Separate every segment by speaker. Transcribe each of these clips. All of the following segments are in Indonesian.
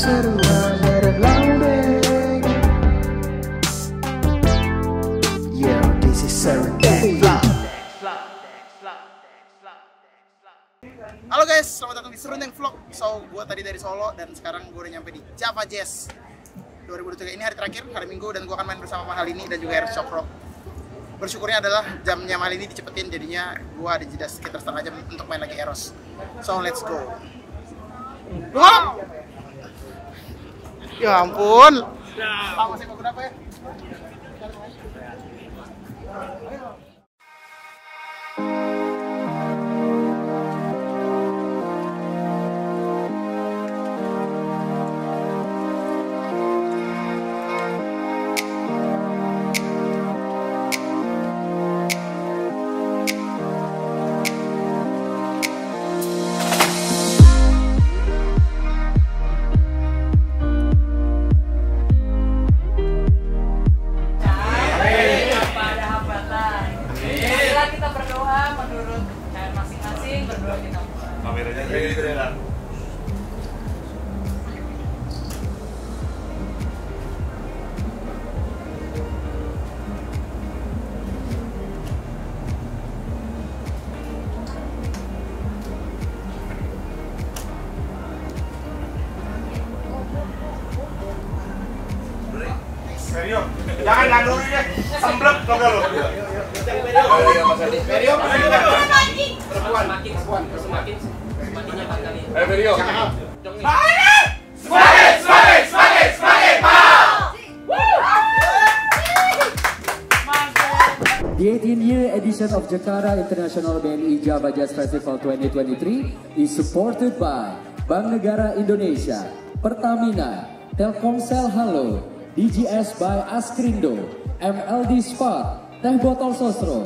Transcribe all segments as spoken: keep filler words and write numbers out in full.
Speaker 1: seruan dari loading. Yo, this is Serendip Vlog.
Speaker 2: Halo guys, selamat datang di Serendip Vlog. So, gue tadi dari Solo dan sekarang gue udah nyampe di Java Jazz dua ribu dua puluh tiga. Ini hari terakhir, hari Minggu, dan gue akan main bersama Mahalini dan juga Air Shock Rock. Bersyukurnya adalah jamnya Mahalini dicepetin, jadinya gue ada jeda sekitar setengah jam untuk main lagi Eros. So, let's go. Wow! Ya ampun. Pak, masih mau berapa ya?
Speaker 3: Perio, jangan ngandung ya, semblek kau kalau. Perio Mas Adi. Perio, perempuan, makin, perempuan, semakin, semakinnya empat kali. Eh Perio. Semangat, semangat, semangat, semangat,
Speaker 4: The eighteenth year edition of Jakarta International B N I Java Jazz Festival twenty twenty-three is supported by Bank Negara Indonesia, Pertamina, Telkomsel Halo, D J S by Askrindo, M L D Spot, Teh Botol Sosro.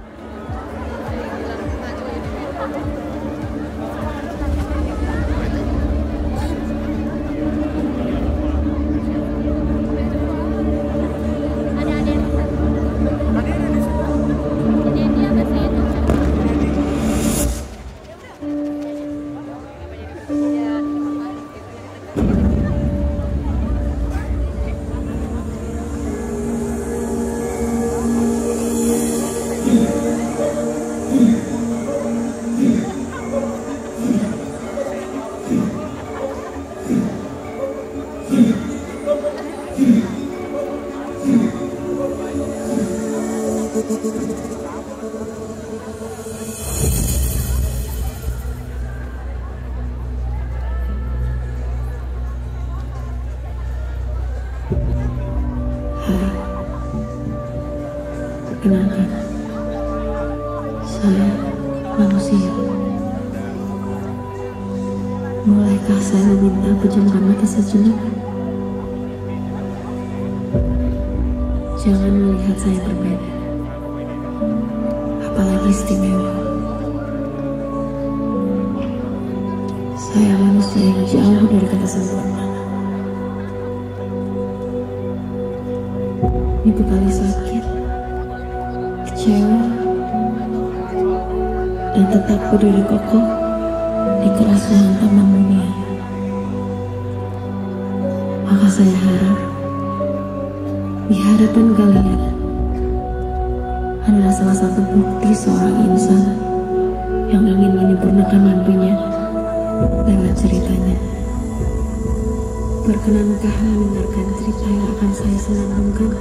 Speaker 5: Perkenalkan, saya manusia. Bolehkah saya meminta pejamkan mata sejenak? Jangan melihat saya berbeda, apalagi istimewa. Saya manusia yang jauh dari kata sempurna. Ibu kali sakit, kecewa, dan tetap berdiri kokoh di kerasuhan taman dunia. Maka saya harap di hadapan kalian adalah salah satu bukti seorang insan yang ingin menyempurnakan mimpinya lewat ceritanya. Berkenankah mendengarkan cerita yang akan saya senandungkan?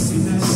Speaker 6: destination.